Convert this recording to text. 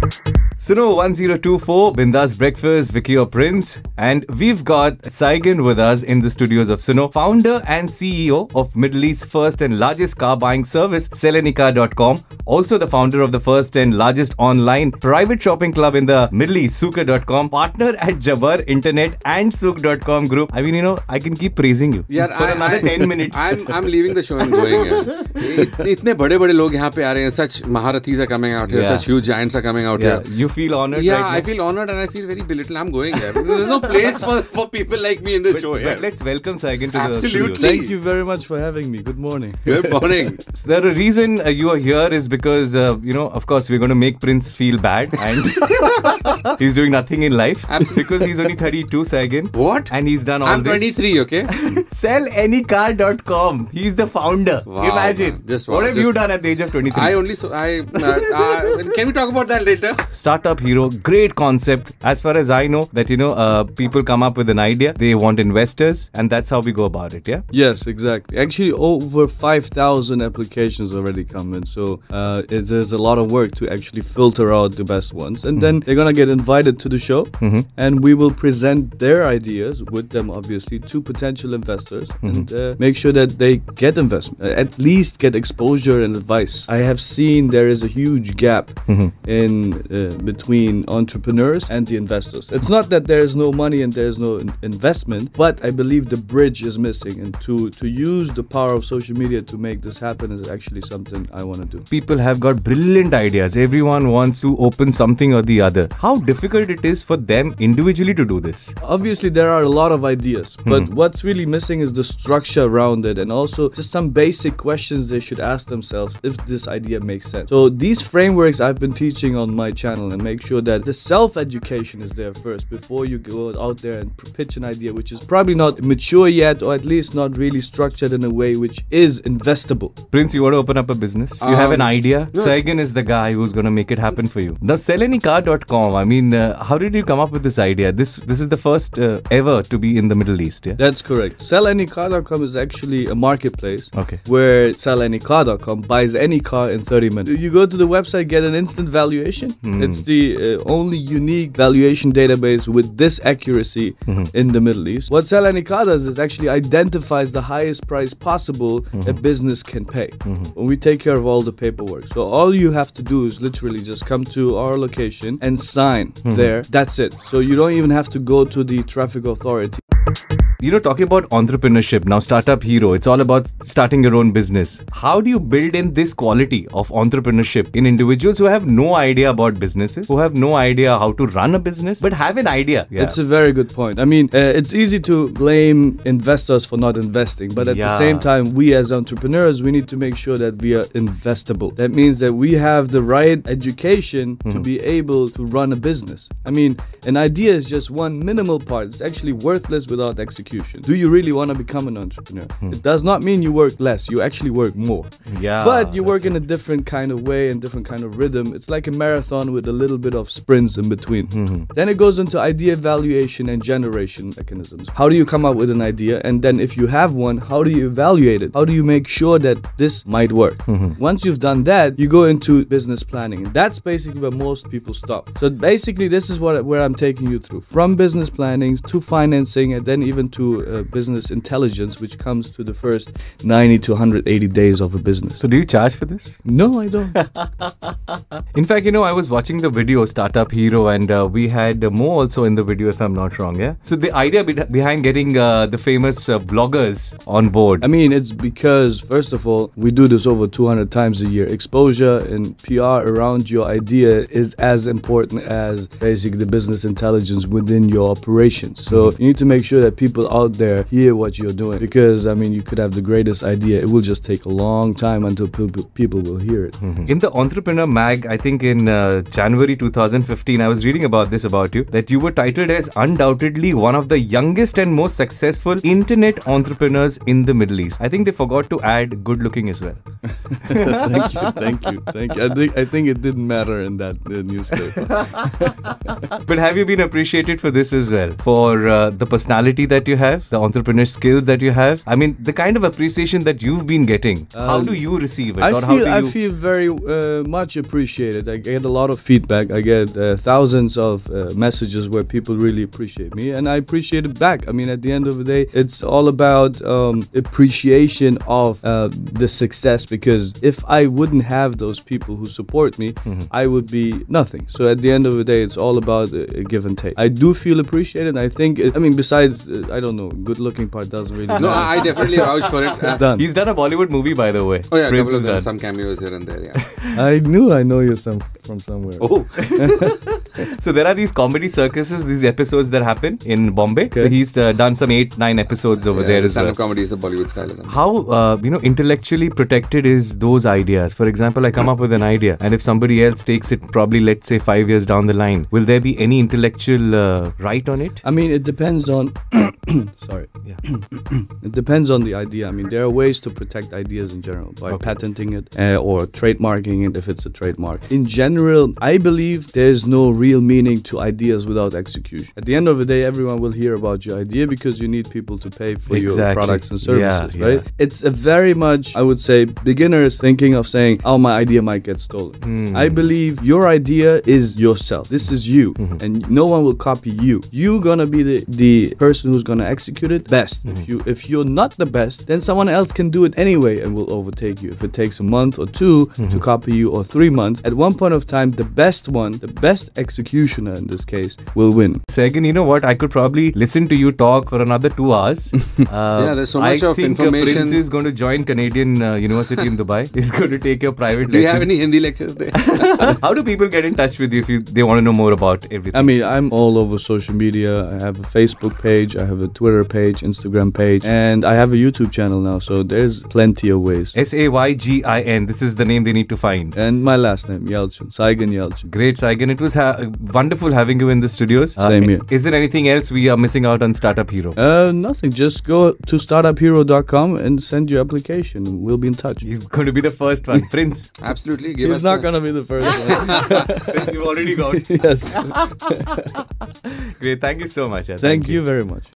Suno 1024, Bindas Breakfast, Vicky or Prince. And we've got Saygin with us in the studios of Suno, founder and CEO of Middle East's first and largest car buying service, SellAnyCar.com. Also the founder of the first and largest online private shopping club in the Middle East, Suka.com. Partner at Jabbar Internet and Suk.com group. I mean, I can keep praising you for another 10 minutes. I'm leaving the show and going. Itne bade log yahan pe aa rahe hain. Such Maharathis are coming out here. Such huge giants are coming out here. You feel honored? Yeah, right now? I feel honored and I feel very belittled. I'm going here. There's no place for people like me in the show here. But let's welcome Saygin to Absolutely. the studio. Thank you very much for having me. Good morning. Good morning. The reason you are here is because, of course, we're going to make Prince feel bad and he's doing nothing in life. Because he's only 32, Saygin. What? And he's done all I'm this. 23, okay? SellAnyCar.com. He's the founder. Wow, Imagine. What have you done at the age of 23? Can we talk about that later? Startup Hero, great concept. As far as I know, that people come up with an idea, they want investors, and that's how we go about it. Yeah. Yes, exactly. Actually, over 5,000 applications already come in, so there's a lot of work to actually filter out the best ones, and then they're gonna get invited to the show, and we will present their ideas with them, obviously, to potential investors, and make sure that they get investment, at least get exposure and advice. I have seen there is a huge gap in between entrepreneurs and the investors. It's not that there is no money and there is no investment, but I believe the bridge is missing, and to use the power of social media to make this happen is actually something I want to do. People have got brilliant ideas. Everyone wants to open something or the other. How difficult it is for them individually to do this? Obviously, there are a lot of ideas, but what's really missing is the structure around it, and also just some basic questions they should ask themselves if this idea makes sense. So these frameworks I've been teaching on my channel, and make sure that the self-education is there first before you go out there and pitch an idea which is probably not mature yet, or at least not really structured in a way which is investable. Prince, you want to open up a business? You have an idea? No. Saygin is the guy who's going to make it happen for you. Now, SellAnyCar.com, I mean, how did you come up with this idea? This is the first ever to be in the Middle East, yeah? That's correct. SellAnyCar.com is actually a marketplace where SellAnyCar.com buys any car in 30 minutes. You go to the website, get an instant valuation. It's the only unique valuation database with this accuracy in the Middle East. What SellAnyCar does is actually identifies the highest price possible a business can pay. We take care of all the paperwork. So all you have to do is literally just come to our location and sign there. That's it. So you don't even have to go to the traffic authority. Talking about entrepreneurship, now Startup Hero, it's all about starting your own business. How do you build in this quality of entrepreneurship in individuals who have no idea about businesses, who have no idea how to run a business, but have an idea? Yeah. It's a very good point. I mean, it's easy to blame investors for not investing, but at the same time, we as entrepreneurs, we need to make sure that we are investable. That means that we have the right education to be able to run a business. I mean, an idea is just one minimal part. It's actually worthless without execution. Do you really want to become an entrepreneur? It does not mean you work less. You actually work more. Yeah. But you work in a different kind of way and different kind of rhythm. It's like a marathon with a little bit of sprints in between. Then it goes into idea evaluation and generation mechanisms. How do you come up with an idea? And then if you have one, how do you evaluate it? How do you make sure that this might work? Once you've done that, you go into business planning. And that's basically where most people stop. So basically, this is where I'm taking you through. From business planning to financing, and then even to business intelligence, which comes to the first 90 to 180 days of a business. So do you charge for this? No, I don't. In fact, I was watching the video Startup Hero, and we had Mo also in the video, if I'm not wrong, yeah? So the idea behind getting the famous bloggers on board. I mean, it's because, first of all, we do this over 200 times a year. Exposure and PR around your idea is as important as basically the business intelligence within your operations. So you need to make sure that people out there hear what you're doing, because I mean, you could have the greatest idea, it will just take a long time until people will hear it. In the Entrepreneur Mag, I think in January 2015, I was reading about you, that you were titled as undoubtedly one of the youngest and most successful internet entrepreneurs in the Middle East. I think they forgot to add good looking as well. Thank you. I think it didn't matter in that newspaper. But have you been appreciated for this as well? For the personality that you you have, the entrepreneur skills that you have. I mean, the kind of appreciation that you've been getting. How do you receive it? I feel very much appreciated. I get a lot of feedback. I get thousands of messages where people really appreciate me, and I appreciate it back. I mean, at the end of the day, it's all about appreciation of the success, because if I wouldn't have those people who support me, I would be nothing. So at the end of the day, it's all about a give and take. I do feel appreciated. I think, besides, I don't know, good looking part doesn't really matter. No, I definitely vouch for it. Done. He's done a Bollywood movie, by the way. Oh yeah, Prince has done some cameos here and there, yeah. I know you from somewhere. Oh. So there are these comedy circuses, these episodes that happen in Bombay. Okay. So he's done some 8-9 episodes over there as well. Stand-up comedy is the Bollywood style. How intellectually protected is those ideas? For example, I come up with an idea, and if somebody else takes it, probably let's say 5 years down the line, will there be any intellectual right on it? I mean, it depends on. Sorry. Yeah. It depends on the idea. I mean, there are ways to protect ideas in general by patenting it or trademarking it if it's a trademark. In general, I believe there's no real meaning to ideas without execution. At the end of the day, everyone will hear about your idea because you need people to pay for your products and services, right? It's a very much, I would say, beginners thinking of saying, oh, my idea might get stolen. I believe your idea is yourself. This is you, and no one will copy you. You're gonna be the person who's gonna execute it best. If you're not the best, then someone else can do it anyway and will overtake you. If it takes a month or two to copy you, or 3 months, at one point of time, the best one, the best executioner in this case, will win. Saygin, you know what? I could probably listen to you talk for another 2 hours. Yeah, there's so much of information. I think Prince is going to join Canadian University in Dubai. He's going to take your private lessons. Do you have any Hindi lectures there? How do people get in touch with you if they want to know more about everything? I mean, I'm all over social media. I have a Facebook page, I have a Twitter page, Instagram page, and I have a YouTube channel now, so there's plenty of ways. Saygin. This is the name they need to find. And my last name, Yalcin. Saygin Yalcin. Great, Saygin. It was wonderful having you in the studios. Same here. Is there anything else we are missing out on Startup Hero? Nothing. Just go to SellAnyCar.com and send your application. We'll be in touch. He's going to be the first one. Prince. Absolutely. He's not going to be the first one. You've already got. Yes. Great. Thank you so much. Thank you very much.